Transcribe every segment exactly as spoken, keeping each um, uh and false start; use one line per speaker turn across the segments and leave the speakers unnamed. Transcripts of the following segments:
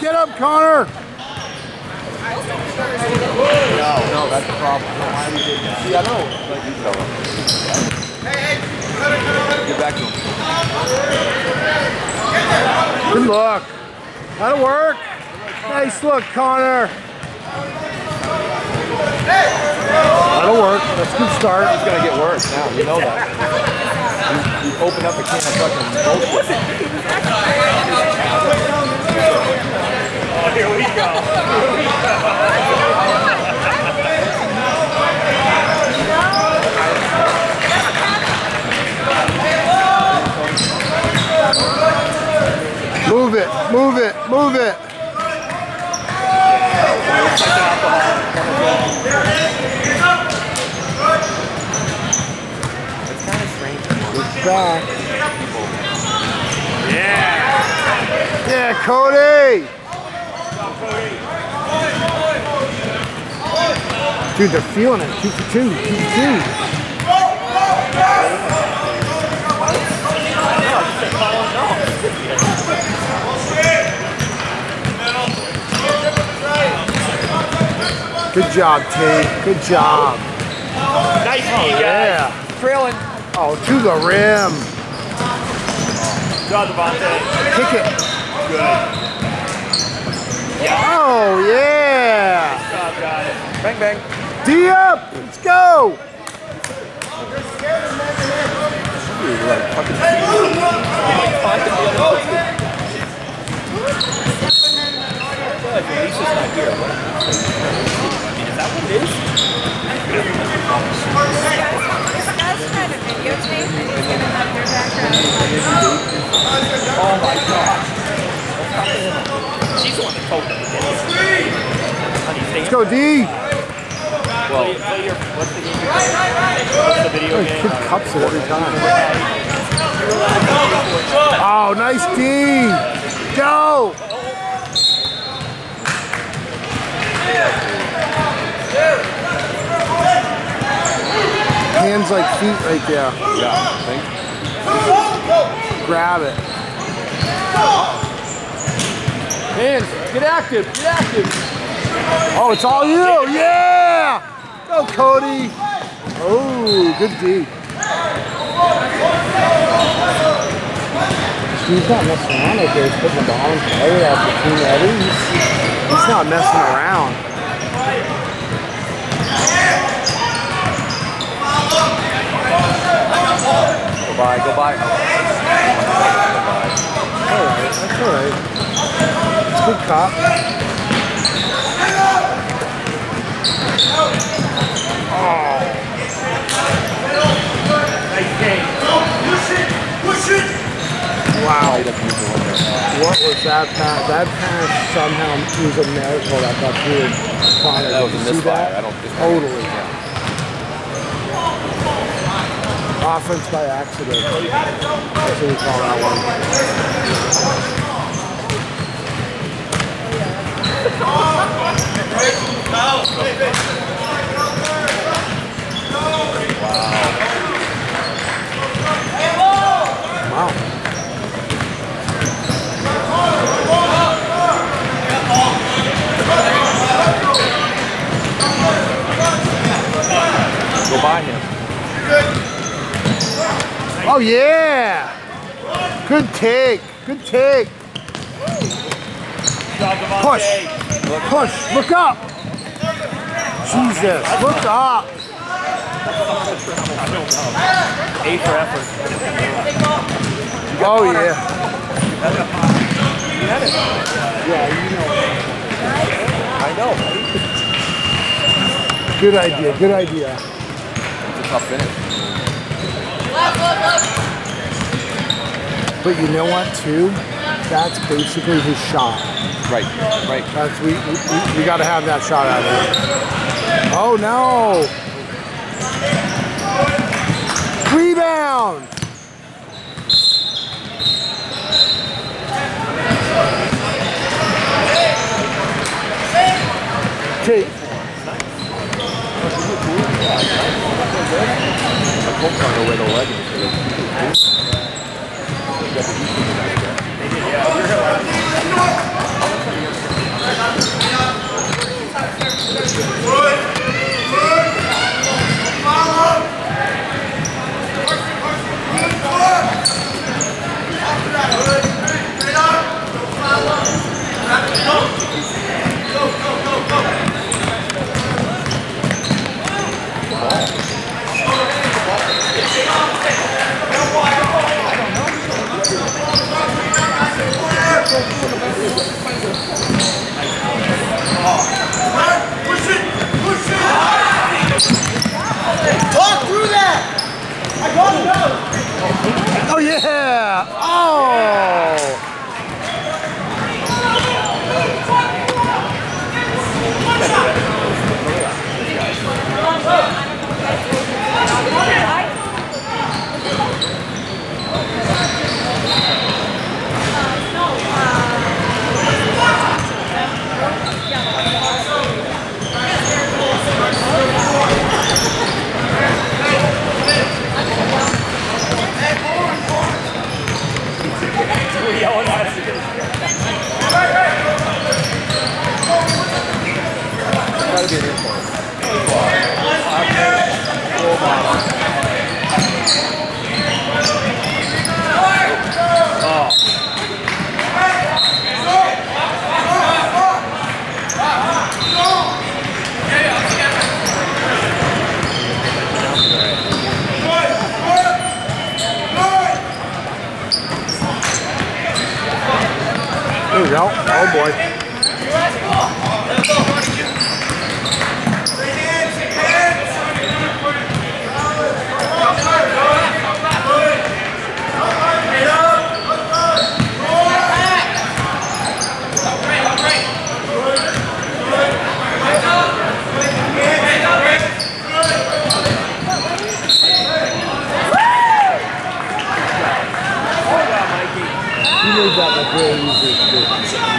Get up, Connor!
No, no, that's the problem. See, I know. Like you tell him. Hey, hey! Get back to him.
Good look. That'll work. Nice look, Connor. That'll work. That's a good start.
It's gonna get worse now. You know that. You, you open up a can of fucking bullshit.
Oh, here we go. Here we go.
Move it, move it, move it.
It's kind of strange.
It's back.
Yeah.
Yeah, Cody. Dude, they're feeling it. Two for two, two for two. Good job, Tate. Good job.
Nice
Oh,
knee, guys.
yeah.
Trailing.
Oh, to the rim.
Good job, Devontae.
Kick it.
Good. Yeah.
Oh, yeah.
Good job, guys.
Bang, bang.
D up. Let's go.
Dude, like fucking like Lisa's not here. What? Is that what it is?
This does try to videotape and he's gonna have your background.
Oh my god.
She's the one that told them.
Let's go, D.
Well,
Play your, what's the game you're playing? What's the video
Oh,
game?
kid cups it every time. Oh, nice D. Go. Hands like feet right there.
yeah, I think.
Grab it.
Hands, get active, get active.
Oh, it's all you. Yeah. Go, Cody. Oh, good D. He's not messing around out there. He's putting the ball in play out between the others. He's not messing around.
Go by, go by.
All right, that's all right. It's a good cop. Oh.
Nice game.
Wow. What was that pass? That pass somehow was a miracle that got through Connor.
That was a
Did you see
misfire.
that?
I don't just
Totally. Offense by accident. That's what we call that one. Wow.
Go by him.
Oh yeah! Good take. Good take.
Good job, Devontae.
Push. Push. Look up. Jesus. Look up.
A for effort.
Oh yeah.
You had it.
Yeah, you know.
I know.
Good idea. Good idea.
It's a tough finish.
But you know what, too? That's basically his shot.
Right, right.
That's we we, we got to have that shot out of it. Oh no! Rebound! Take.
I hope I know where the leg is.
They did, yeah.
Oh boy. He made that like very easy to do. I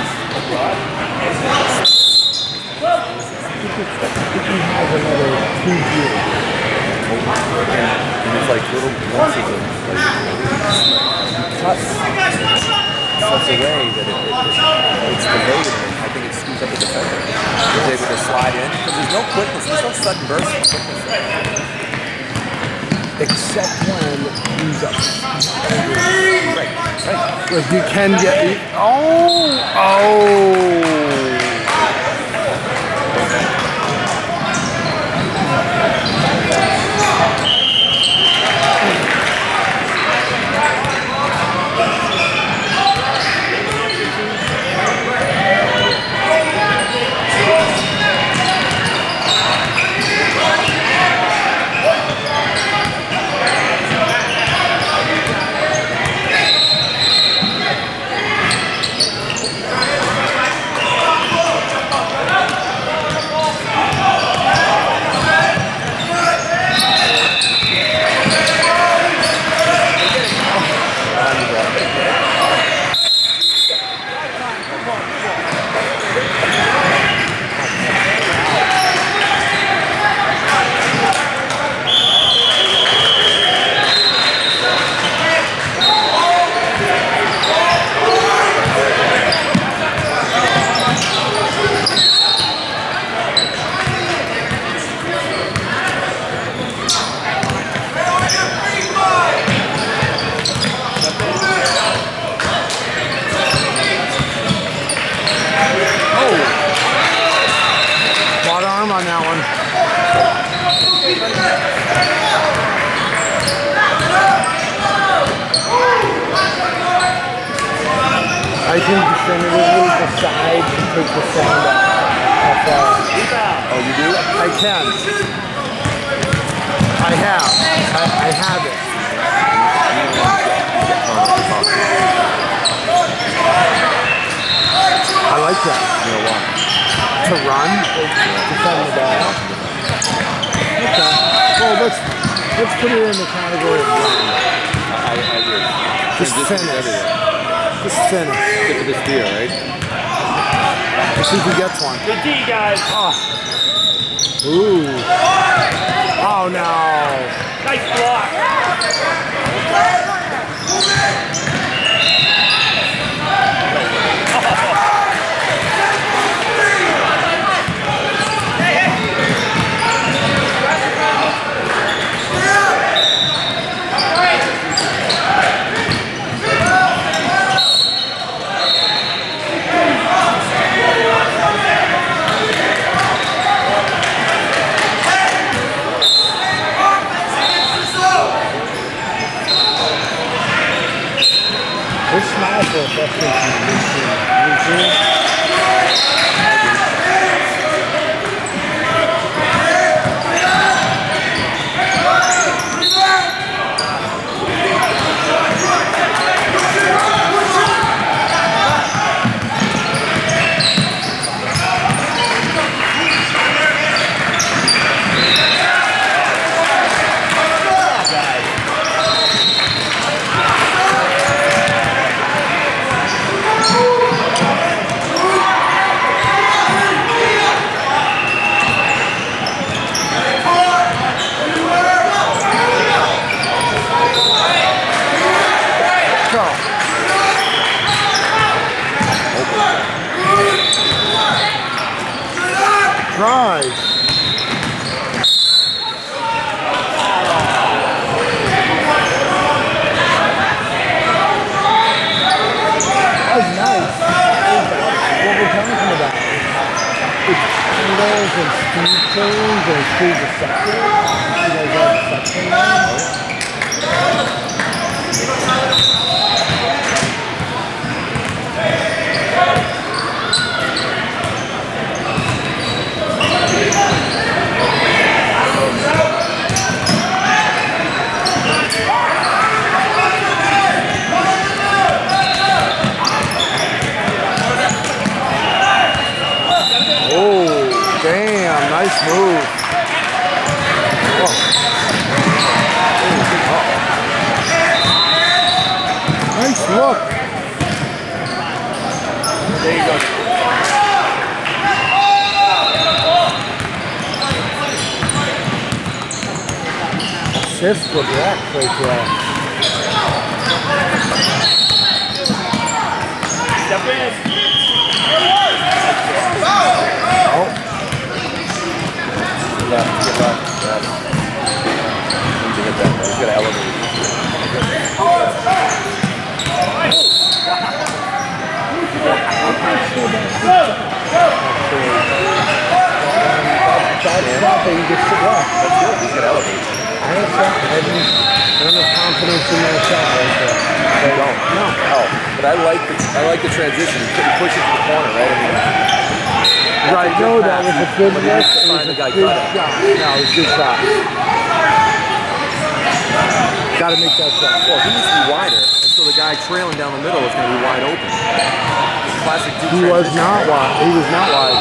think he has another two years.
And it's like little pieces of like cut such a way that it, it, it's delayed and I think it screws up the defender. He's able to slide in because there's no quickness, there's no sudden burst of quickness.
Except when he's up.
Right, right.
Like you can get. Oh! Oh! On that one. I think definitively decide to take the sound off.
Oh, you do?
I can. I have. I, I have it. I like that.
You know why?
To run, defend the ball. Okay. Well, let's let's put it in the category of run.
I, I agree.
Just finish. Just finish.
Get to this deal, right?
Let's see if he gets one.
Good D, guys.
Oh. Ooh. Oh no.
Nice block.
We're small for a frustration. Drive. That was nice. What we're talking about. It's angles and speed change and speed deception. You guys like deception now? Nice move. Oh. Nice look.
There you go.
Assist for Black right there.
Step in.
Oh.
Good luck, good luck. Yes. Need to hit that. He's got to elevate.
That's nothing. You just sit well.
That's good. He's got to elevate.
I don't know. I don't have confidence in that shot right there.
They don't.
No.
Oh, but I like the I like the transition. You push it to the corner, right? I mean,
Right, no, that was a good
But
lift.
he needs to
It was
find
a
the guy
good
cut it.
shot. No, it was a good shot. Got to make that shot.
well, he needs to be wider, and so the guy trailing down the middle is going to be wide open. Classic deep
He was
transition.
not wide. He was not wide.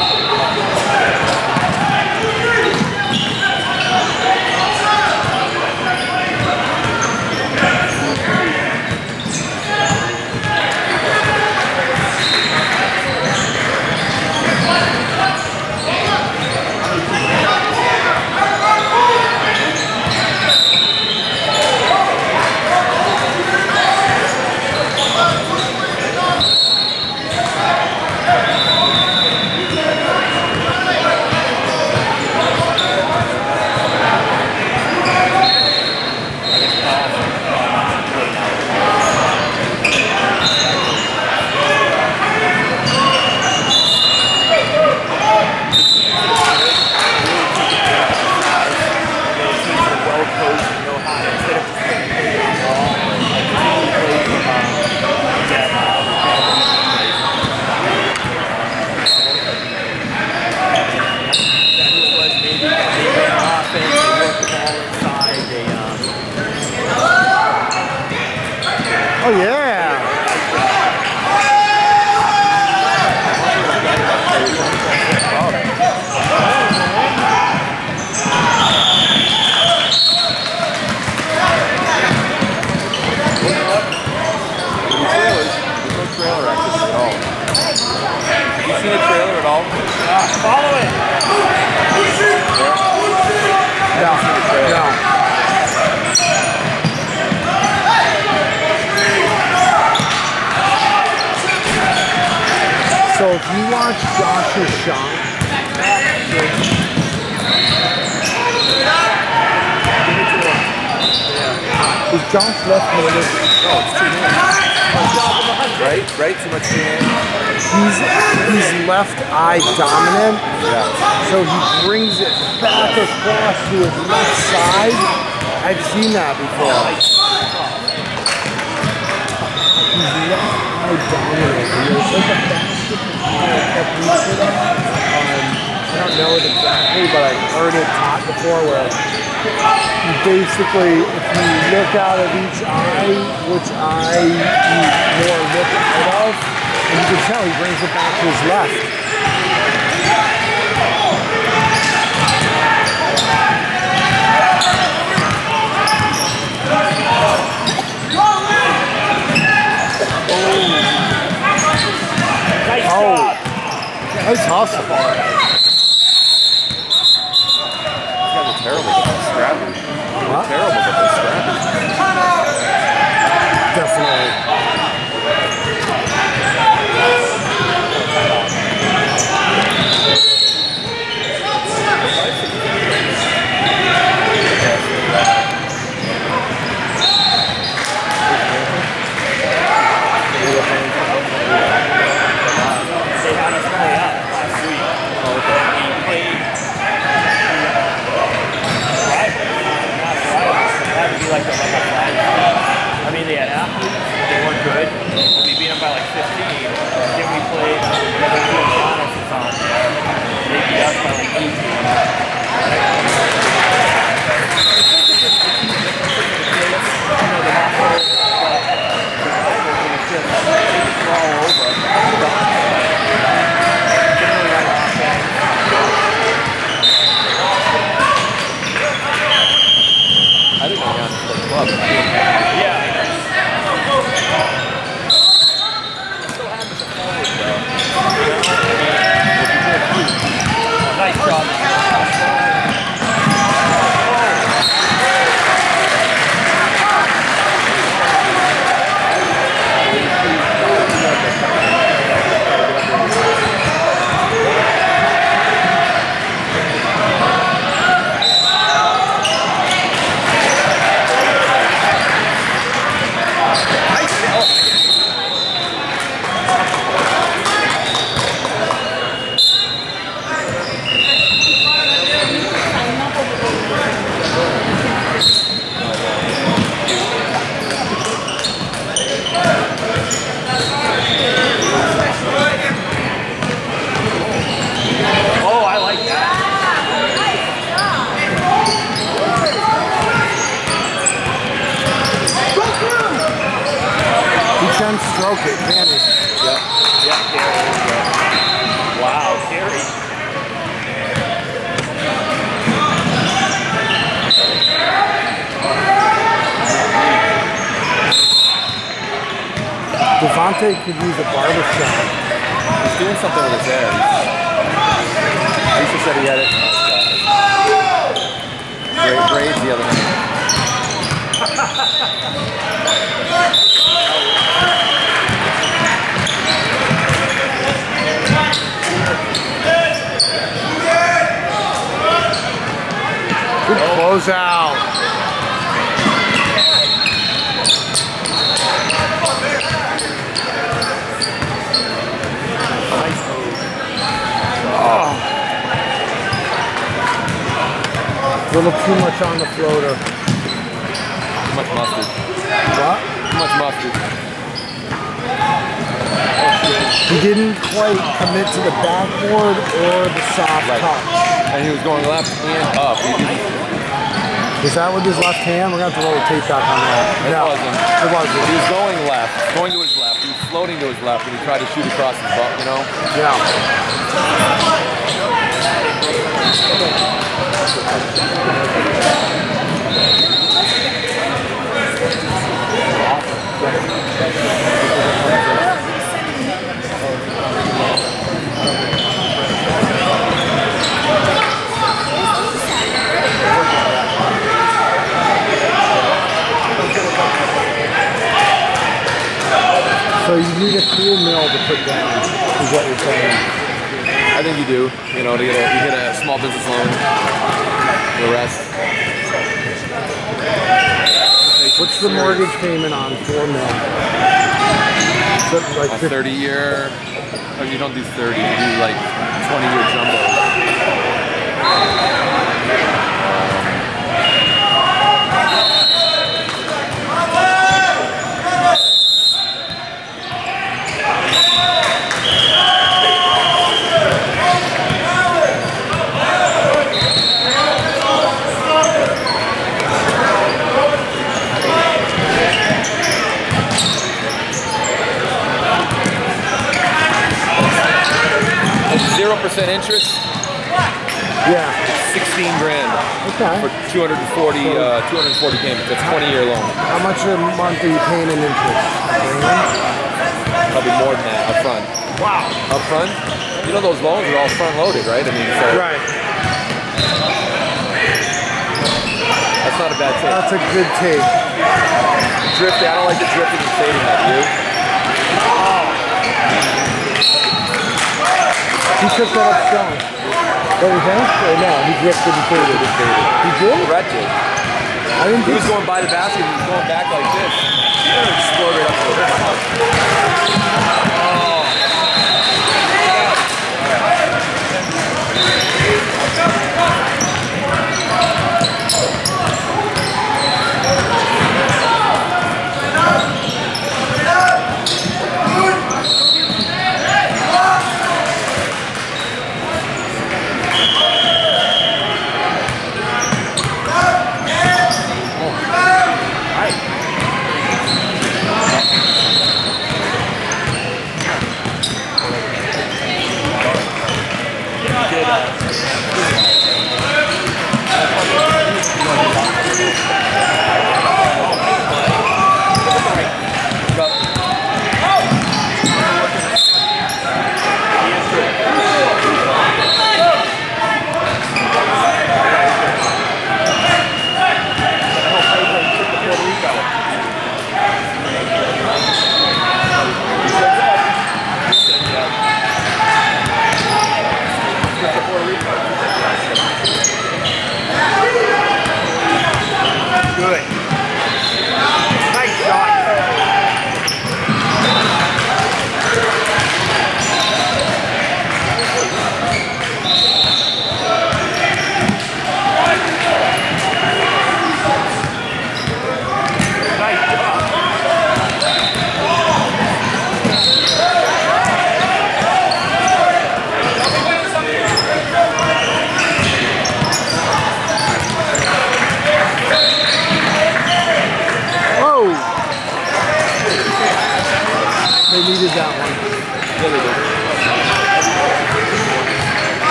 Oh, yeah.
Trailer activity at all. Have you seen a trailer at all?
Yeah, follow it.
No, no. So if you watch Josh's shot, is Josh left-handed?
No, it's two hands. Right? Right? Too much two hands.
He's he's left eye dominant,
Yeah.
so he brings it back across to his left side. I've seen that before. He's left eye dominant. And there's like a basketball technique for that. Um, I don't know it exactly, but I've heard it taught before where you basically, if you look out of each eye, which eye you more look out of, and you can tell he brings it back to his left.
Nice
Oh.
job.
Nice hustle.
These guys are terrible, but they're scrappy.
What?
Terrible, but they're scrappy.
Definitely.
They had us play up last week. We played. Right? Not right. That would be like a, like a flag. I mean, they had athletes. They weren't good.
stroke it, can he?
Yep.
Yeah, Gary. Wow, Gary.
Devontae could use a barber shop.
He's doing something with his hair. Lisa said he had it. Great braids the other night.
Good close out. A little too much on the floater.
Too much mustard.
What?
Too much mustard.
He didn't quite commit to the backboard or the soft
Right.
touch.
And he was going left and up. He didn't,
Is that with his left hand? We're going to have to roll the tape back on that.
it
No,
wasn't.
it wasn't.
He was going left, going to his left. He was floating to his left, and he tried to shoot across his butt, you know?
Yeah. So you need a cool mill to put down, is what you're saying.
I think you do, you know, to get a, you get a small business loan. The rest.
What's the mortgage payment on four mil? Is it like
A
fifty?
thirty year, oh, you don't do thirty, you do like twenty year jumbo. Zero percent interest,
Yeah.
sixteen grand
Okay.
for two hundred forty, uh, two hundred forty payments. That's twenty year loan.
How much a month are you paying in interest?
Probably more than that up front.
Wow.
Up front, you know those loans are all front loaded, right? I mean, so
Right.
that's not a bad take.
That's a good take.
Drifting, I don't like the drifting and fading that, do you?
He took that up strong. What was that? Or no, he drifted and faded. He did?
Brett did.
I didn't
He
think
was
so.
going by the basket, he was going back like this. He would have exploded up to the rim. Oh.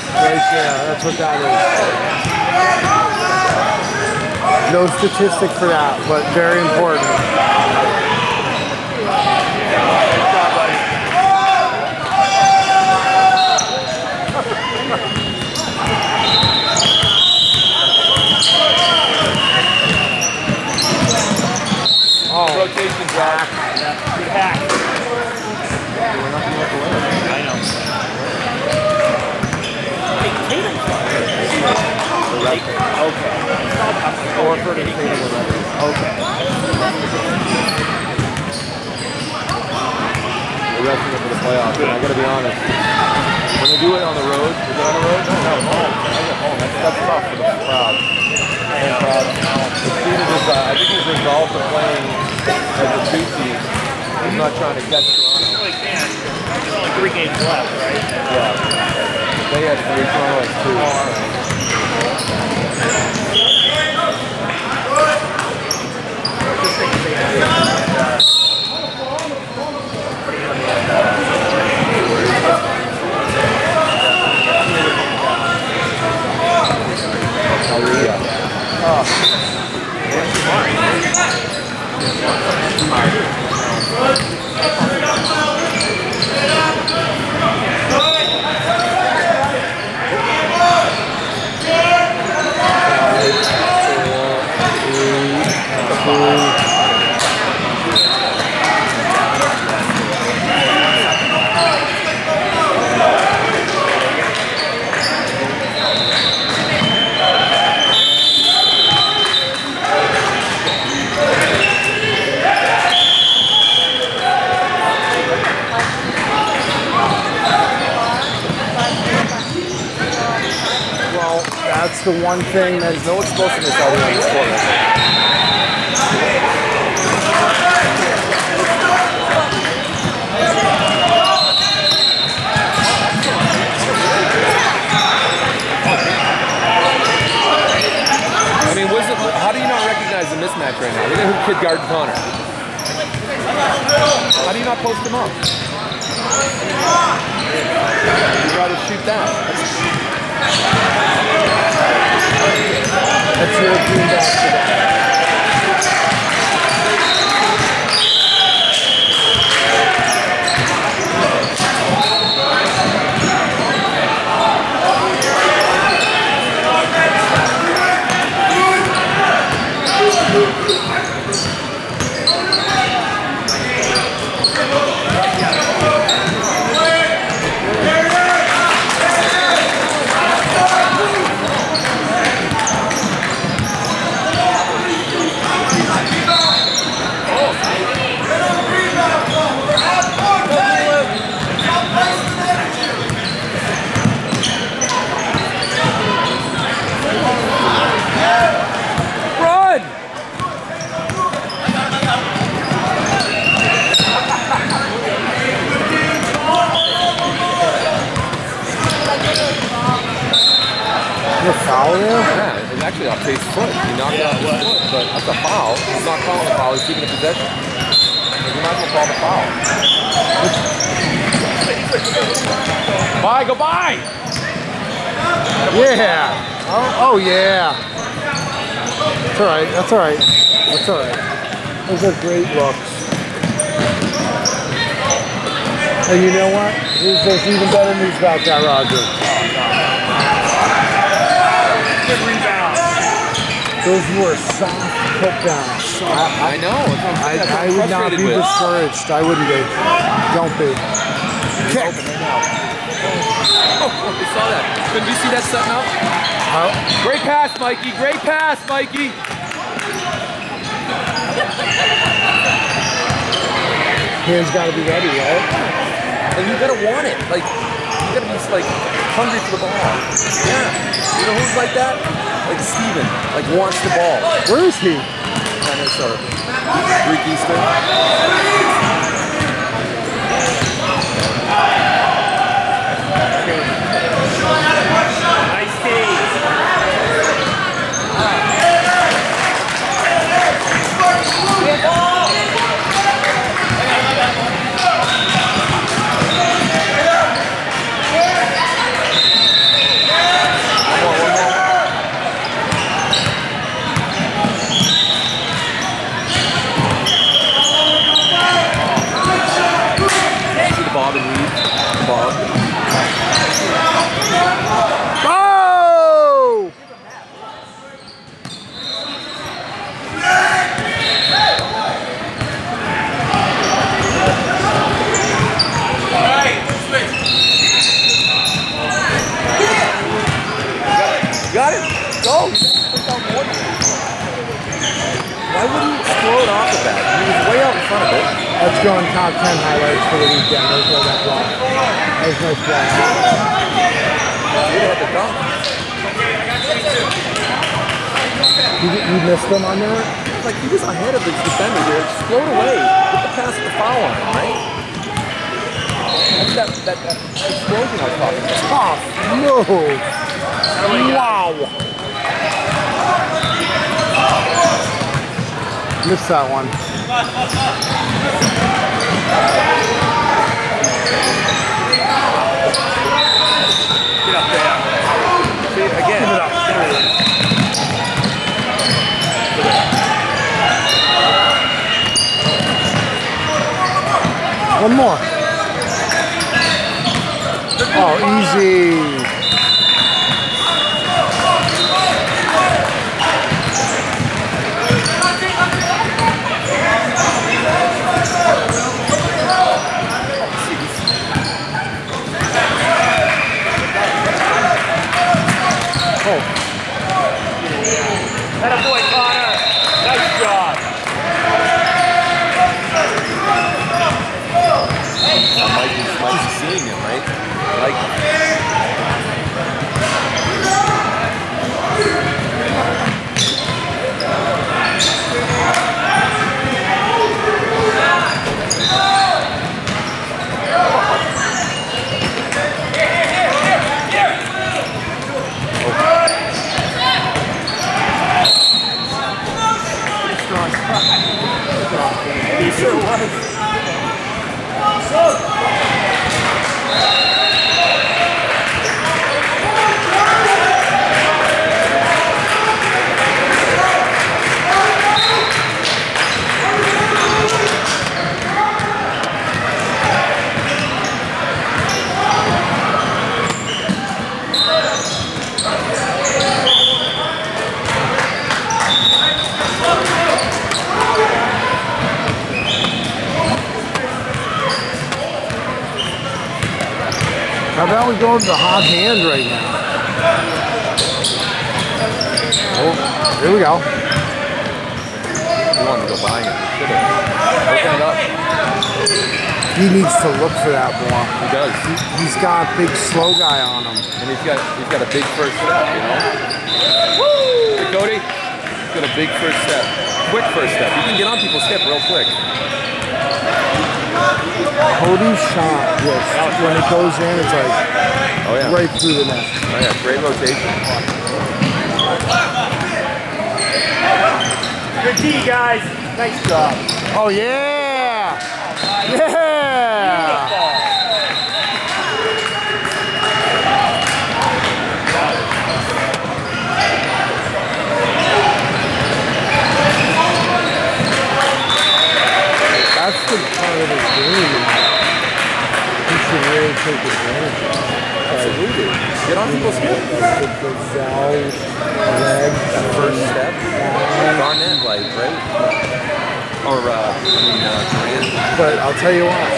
Right there, that's what that is. No statistic for that, but very important.
Oh, rotation back.
Good hack.
We're not going to let the winner.
I know. Hey, Tatum's okay.
Orford and Tatum were ready.
Okay.
They're resting up for the playoffs, and I got to be honest. When they do it on the road, is it on the road? No, no, at home. I at home. That's, that's tough for the crowd. And crowd. The student is, uh, I think he's resolved to playing as a two seed. He's not trying to catch Toronto.
Well, he can. There's only three games left, right?
Yeah. They had three, Toronto has two.
Oh, all right.
That's the one thing that
There's no explosiveness out here on this court. I mean, was it, how do you not recognize the mismatch right now? Look at who kid guarded Connor. How do you not post him up? You'd rather shoot that.
That's your team basketball. Foul there?
Yeah, it's actually off Tate's foot. He knocked
Yeah,
out his
what?
foot, but that's a foul. He's not calling a foul, he's keeping the possession. Like, you might as well call the foul. Bye, go by!
Yeah. Oh, oh yeah. That's all right. That's all right. That's all right. Those are great looks. And you know what? There's, there's even better news about that, Roger.
Good rebound.
Those were soft put downs.
I, I know.
I, I would not be
with.
discouraged. I wouldn't be. Don't be. Kick.
Oh, we saw that. Did you see that setting up?
Oh.
Great pass, Mikey. Great pass, Mikey.
Hands got to be ready, right?
And you gotta want it. Like, you gotta be like hungry for the ball. Yeah. You know who's like that? Like Steven. Like wants the ball.
Where is he?
Kind of sort of Greek Easter.
Nice save.
so bad. He was way out in front of it.
Let's go on top ten highlights for the weekend. There's no that block. There's no block.
He had the dunk.
You, you missed him on that?
Like he was ahead of his defender here. Just float away. Get the pass at the foul line, right? That's that, that, that explosion I was talking about.
Tough move. Wow. Missed that one.
Get up there. See, again. Give it up. There it is.
One more. Oh, easy. Oh.
Atta boy, Connor. Nice job.
Uh, Mike is Mike is seeing him, right? Like.
He sure was.
How about we go to the hot hand right now? Oh, here we go.
He wanted to go buying it. He should have. Open it up.
He needs to look for that block.
He does.
He, he's got a big slow guy on him.
And he's got he's got a big first step, you know? Woo! Hey, Cody. He's got a big first step. Quick first step. You can get on people's hip real quick.
Cody's shot, yes. When it goes in, it's like
Oh yeah.
right through the net.
Oh yeah, great rotation.
Good D, guys. Nice job.
Oh yeah! Yeah! That's the part of his game. He should really take advantage of it.
Absolutely. Get on people's hip.
The gazelle leg,
That first step. Garnett like, right? Or uh, I mean uh, Durant.
but I'll tell you what.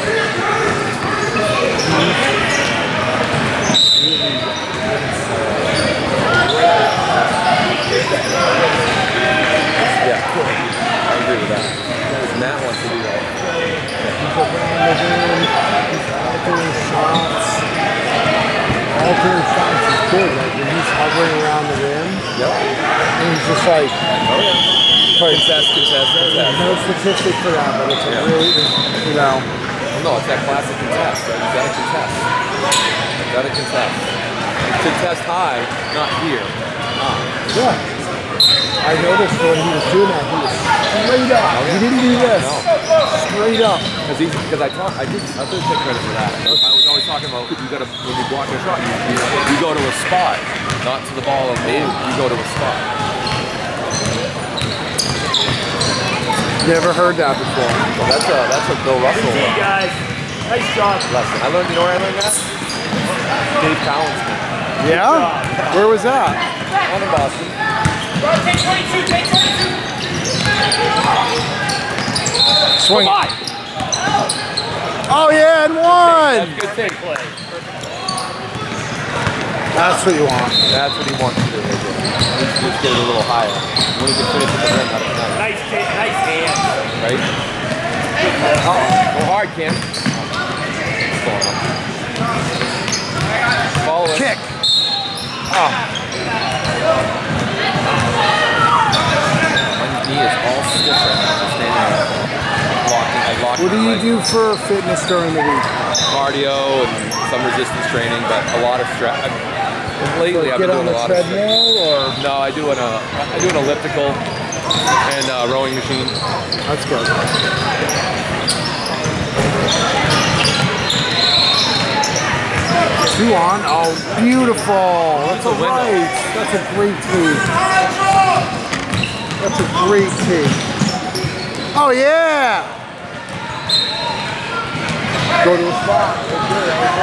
Yeah, I agree with that. Matt wants to do that.
He's around the rim, he's altering shots. Altering shots is good, like when he's hovering around the rim,
Yep.
and he's just like,
Oh yeah. Contest, contest,
there's
contest.
no statistic for that, but it's a
Yeah.
really, you know,
No, it's that classic contest, right? You gotta contest. You gotta contest. You contest high, not here. High.
yeah. I noticed when he was doing that, he was straight up. He didn't do this.
No.
Straight up.
Because he's because I talk I did I did take credit for that. I was always talking about you gotta when you block a shot, you, you, you go to a spot, not to the ball of me. You go to a spot.
Never heard that before.
So that's a that's a Bill Russell
Good D,
uh,
guys. Nice job.
lesson. I learned. You know where I learned that? Dave Collins
Yeah? Where was that?
on in Boston.
Take twenty-two, take twenty-two.
Swing.
Come on.
Oh yeah, and one!
That's good take.
Play.
That's what you want.
That's what he wants to do. Right there. Let's, let's get it a little higher. When he can finish at the rim, that'll be nice.
Nice, take, nice hand.
right? Uh-oh. Go hard, Cam. Follow it.
Kick.
Oh. My knee is all stiff right now. I'm standing there. Locking, I locked
What do you
leg.
do for fitness during the week?
Cardio and some resistance training, but a lot of stress. Lately,
So
I've
get
been
on
doing
the
a lot of
treadmill or?
No, I do an uh, I do an elliptical and uh, rowing machine.
That's good. Two on. Oh, beautiful. That's a right. That's a great tee. That's a great tee. Oh yeah. Go to a spot. Right there, right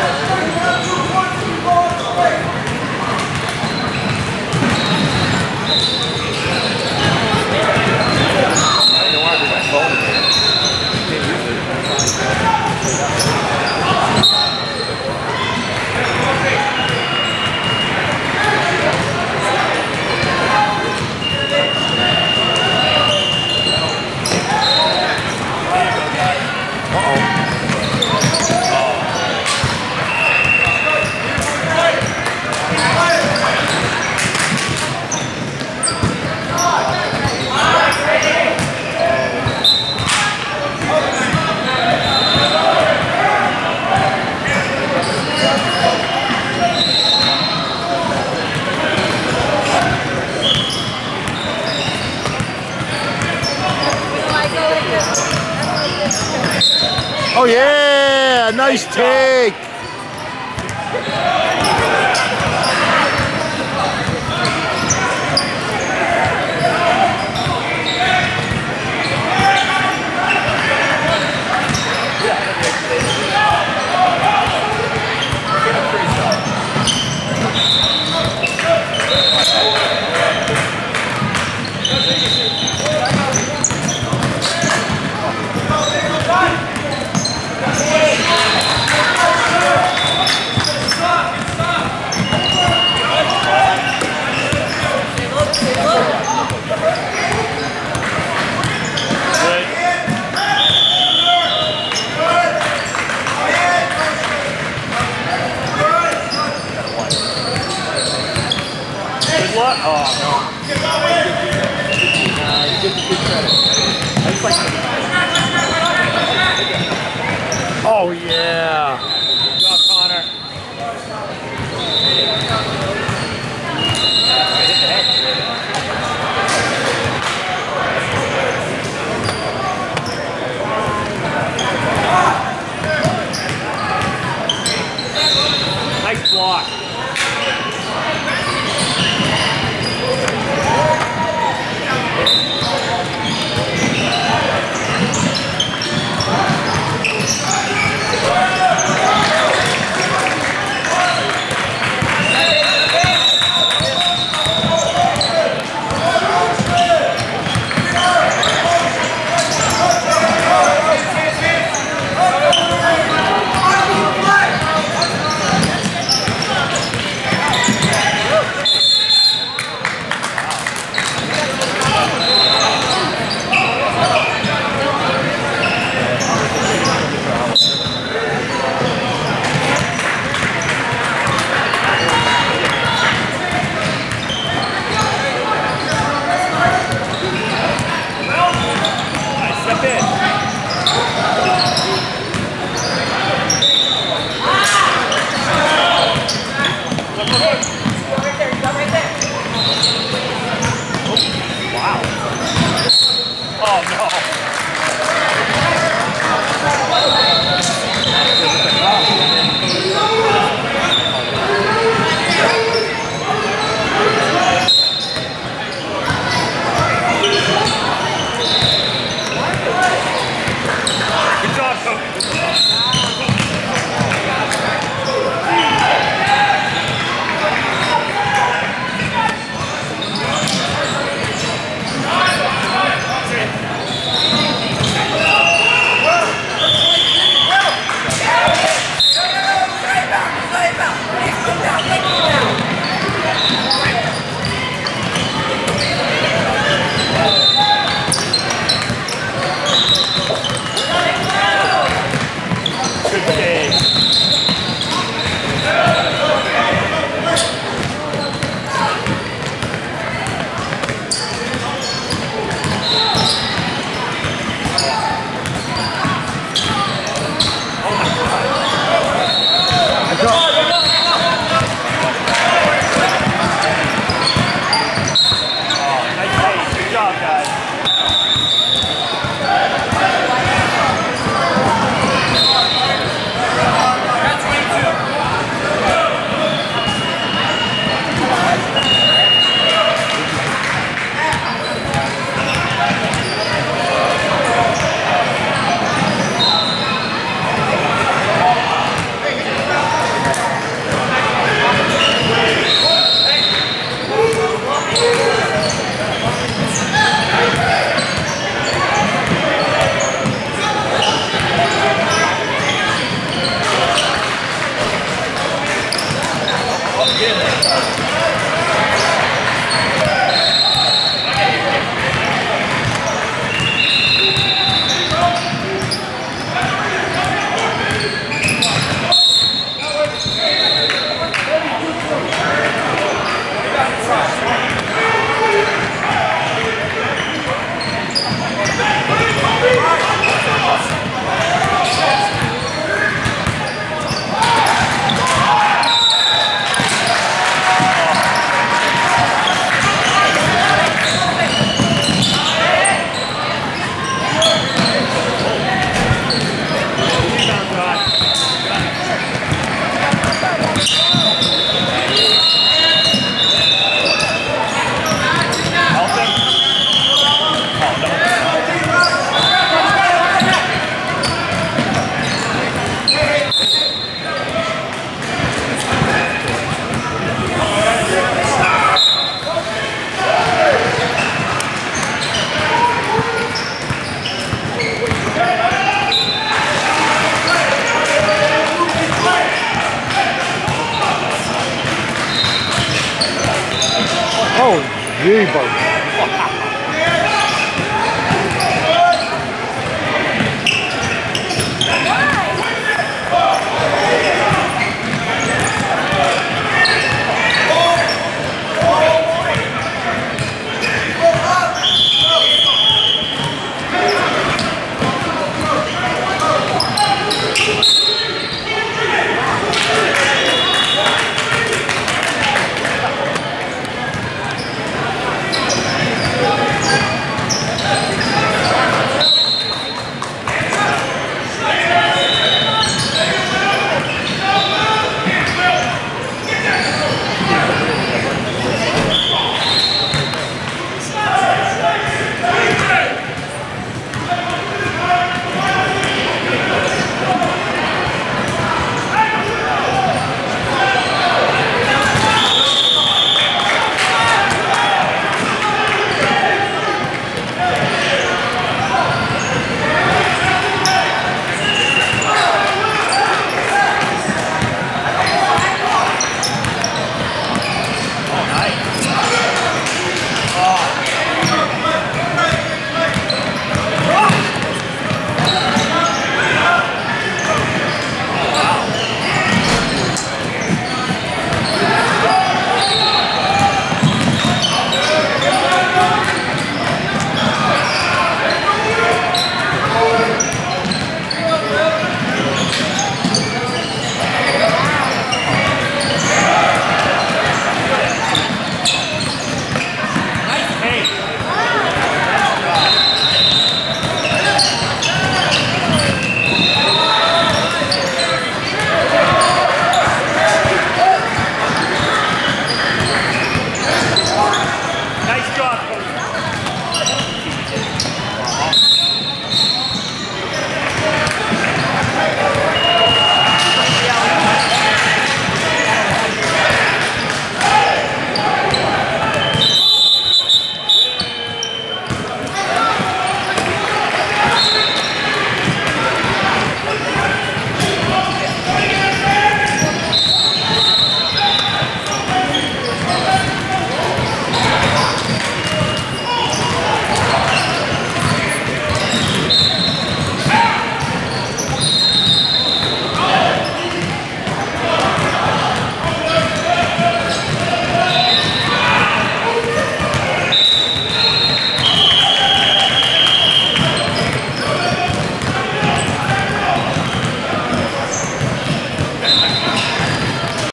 there.
I don't want to do my phone in here. Can't use it.
Oh yeah, nice take. Oh yeah.
Good job, Connor. Nice block.
Oh, jeepers.